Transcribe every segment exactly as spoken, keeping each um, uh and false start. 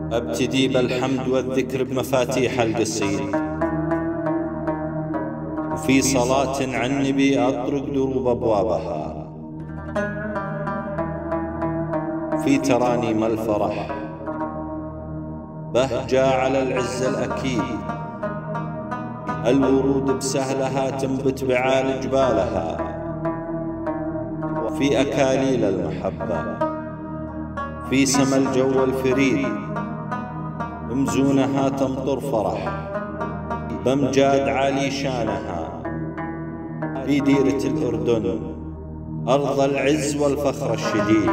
أبتدي بالحمد والذكر بمفاتيح القصيد، وفي صلاة عن النبي أطرق دروب أبوابها، في ترانيم الفرح بهجة على العز الأكيد، الورود بسهلها تنبت بعال جبالها، في أكاليل المحبة في سما الجو الفريد، مزونها تمطر فرح بامجاد عالي شانها، في ديرة الأردن أرض العز والفخر الشديد،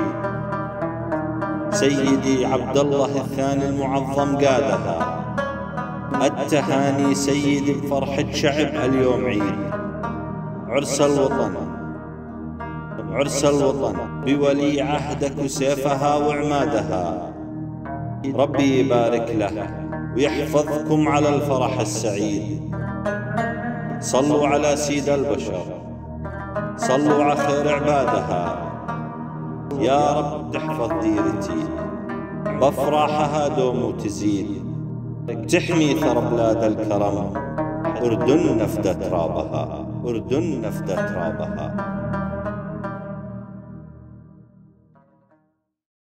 سيدي عبد الله الثاني المعظم قادها، التهاني سيدي بفرحة شعب اليوم عيد، عرس الوطن عرس الوطن بولي عهدك وسيفها وعمادها، ربي يبارك له ويحفظكم على الفرح السعيد. صلوا على سيد البشر، صلوا على خير عبادها، يا رب تحفظ ديرتي بافراحها دوم وتزيد، تحمي ثرى بلاد الكرم، أردن نفدى ترابها، أردن نفدى ترابها.